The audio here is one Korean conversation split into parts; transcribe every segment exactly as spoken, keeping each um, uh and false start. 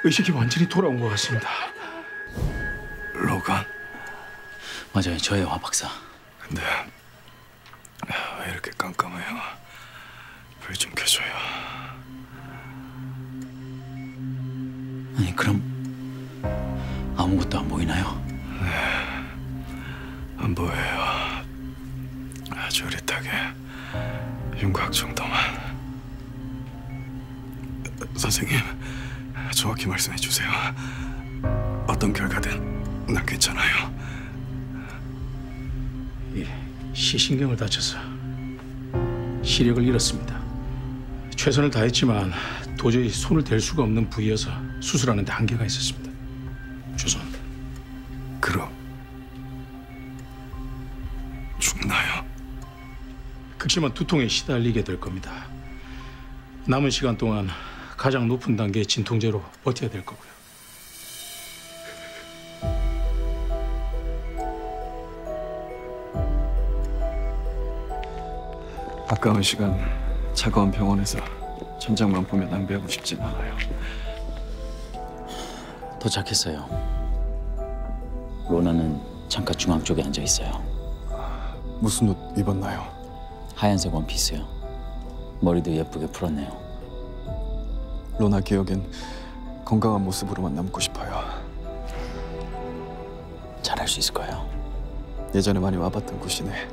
의식이 완전히 돌아온 것 같습니다. 로건? 맞아요, 저예요, 화 박사. 근데 왜 이렇게 깜깜해요? 불 좀 켜줘요. 아니, 그럼 아무것도 안 보이나요? 네, 안 보여요. 아주 흐릿하게 윤곽 정도만. 선생님, 정확히 말씀해 주세요. 어떤 결과든 난 괜찮아요. 예, 시신경을 다쳐서 시력을 잃었습니다. 최선을 다했지만 도저히 손을 댈 수가 없는 부위여서 수술하는 데 한계가 있었습니다. 죄송합니다. 그럼 죽나요? 극심한 두통에 시달리게 될 겁니다. 남은 시간 동안 가장 높은 단계의 진통제로 버텨야 될 거고요. 아까운 시간 차가운 병원에서 천장만 보며 낭비하고 싶진 않아요. 도착했어요. 로나는 창가 중앙 쪽에 앉아 있어요. 무슨 옷 입었나요? 하얀색 원피스요. 머리도 예쁘게 풀었네요. 로나 기억엔 건강한 모습으로만 남고 싶어요. 잘할 수 있을 거예요. 예전에 많이 와봤던 곳이네.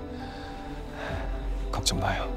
걱정 마요.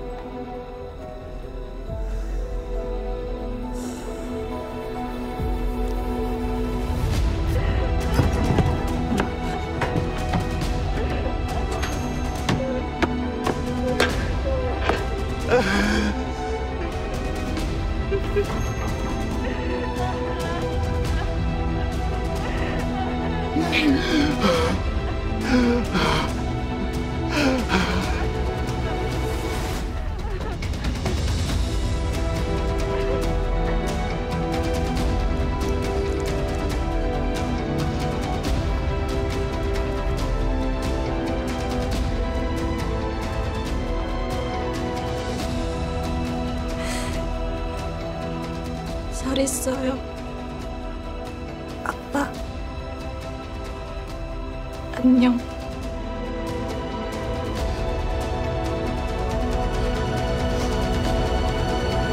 잘했어요. 아빠. 안녕.